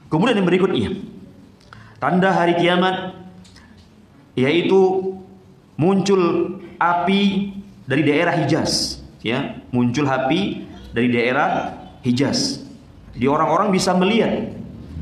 Kemudian yang berikutnya, tanda hari kiamat, yaitu muncul api dari daerah Hijaz, ya, muncul api dari daerah Hijaz. Jadi orang-orang bisa melihat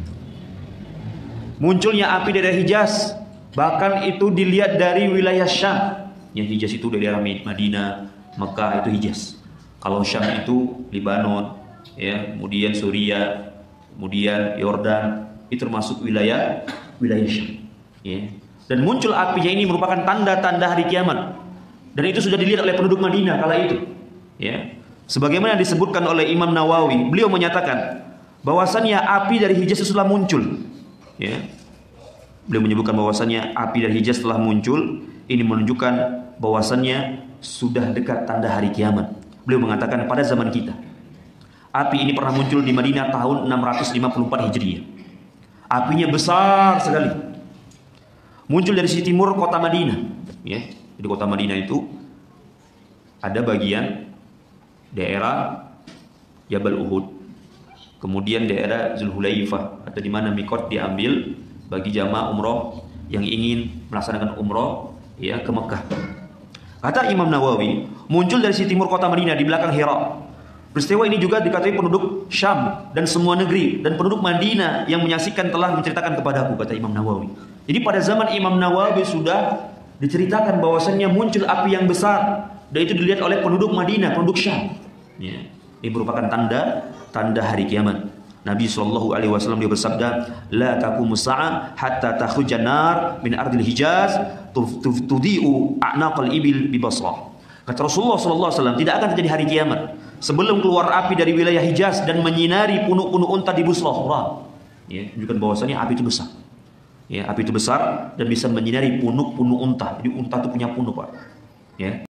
munculnya api dari Hijaz, bahkan itu dilihat dari wilayah Syam. Ya, Hijaz itu dari daerah Madinah, Mekah itu Hijaz. Kalau Syam itu Lebanon, ya, kemudian Suriah, kemudian Yordan, itu termasuk wilayah Syam. Ya. Dan muncul apinya ini merupakan tanda-tanda hari kiamat. Dan itu sudah dilihat oleh penduduk Madinah kala itu. Ya. Sebagaimana disebutkan oleh Imam Nawawi, beliau menyatakan bahwasannya api dari Hijaz setelah muncul. Ya. Beliau menyebutkan bahwasannya api dari Hijaz setelah muncul, ini menunjukkan bahwasannya sudah dekat tanda hari kiamat. Beliau mengatakan pada zaman kita, api ini pernah muncul di Madinah tahun 654 Hijriah. Apinya besar sekali. Muncul dari sisi timur kota Madinah. Ya, di kota Madinah itu ada bagian daerah Jabal Uhud, kemudian daerah Zulhulaifah, atau di mana mikot diambil bagi jamaah umroh yang ingin melaksanakan umroh, ya, ke Mekah. Kata Imam Nawawi, muncul dari sisi timur kota Madinah di belakang Hira. Peristiwa ini juga dikatakan penduduk Syam dan semua negeri dan penduduk Madinah yang menyaksikan telah menceritakan kepadaku, kata Imam Nawawi. Jadi pada zaman Imam Nawawi sudah diceritakan bahwasannya muncul api yang besar, dan itu dilihat oleh penduduk Madinah, penduduk Syam. Ya, ini merupakan tanda hari kiamat. Nabi SAW dia bersabda, la taqumus sa'ah hatta takhrujan nar min ardil Hijaz tudhi'u a'naqal ibil bi Basrah. Kata Rasulullah SAW, tidak akan terjadi hari kiamat sebelum keluar api dari wilayah Hijaz dan menyinari punuk-punuk unta di Basrah. Ya, menunjukkan bahwasanya api itu besar. Ya, api itu besar dan bisa menyinari punuk-punuk unta. Jadi unta itu punya punuk, Pak. Ya.